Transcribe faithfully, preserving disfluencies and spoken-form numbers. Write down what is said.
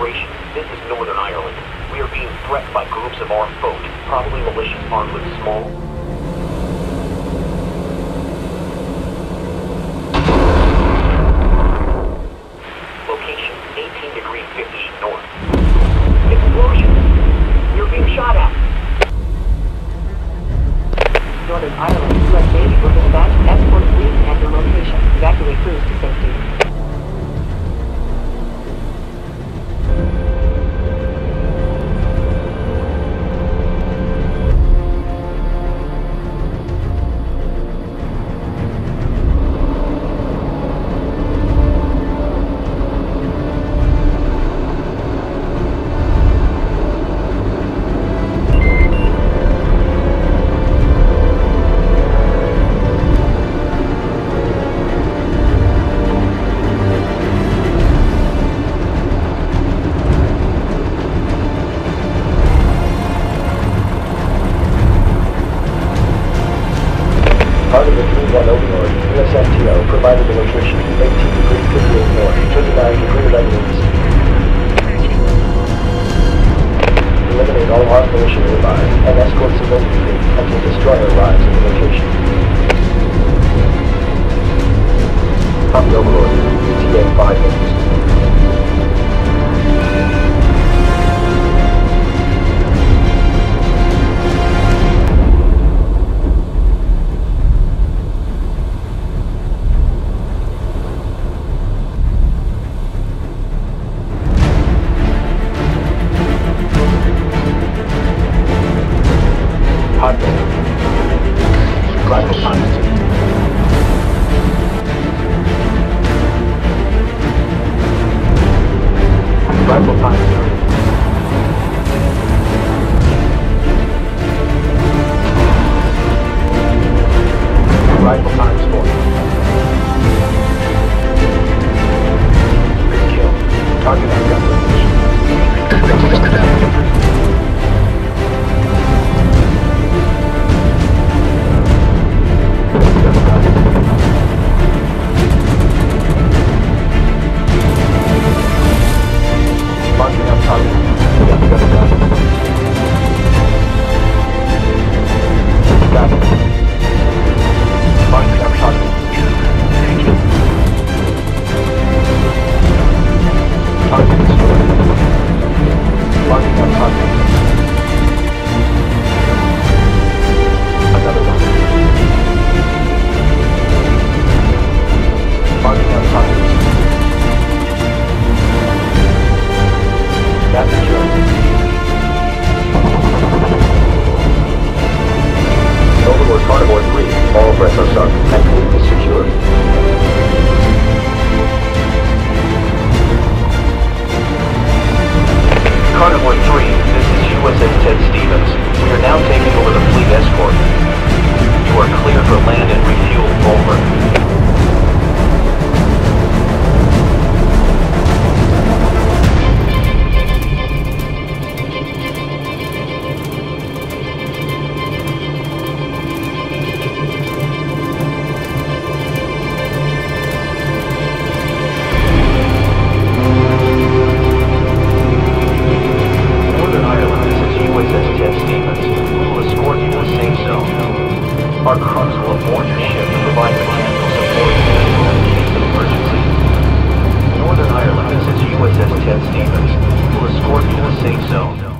Operation, this is Northern Ireland. We are being threatened by groups of armed folk, probably militias armed with small... Location, eighteen degree fifty north. Explosion! We are being shot at! Northern Ireland, U S Navy will dispatch escort fleet at your location. Evacuate crews to safety. Part of the three one Overlord, U S F T O, provided the location, eighteen degree fifty-eight north, twenty-nine degree eleven east. Eliminate all armed militia nearby, and escort civilian fleet until destroyer arrives at the location. Copy Overlord, E T A five minutes. Hot Rifle times two. Rifle times two. Rifle times four. Big kill. Target on gun range. Marking up target. Got the gun gun. Got it. Marking up target. Target destroyed. Marking up target. Another one. Marking up target. That's the joke. Overlord Carnivore three, all threats are sunk, and fleet is secure. Carnivore three, this is U S S Ted Stevens. We are now taking over the fleet escort. You are cleared for land and refuel. Over. Our crews will aboard your ship to provide mechanical support in case of emergency. Northern Ireland, this is U S S Ted Stevens. We'll escort you to a safe zone.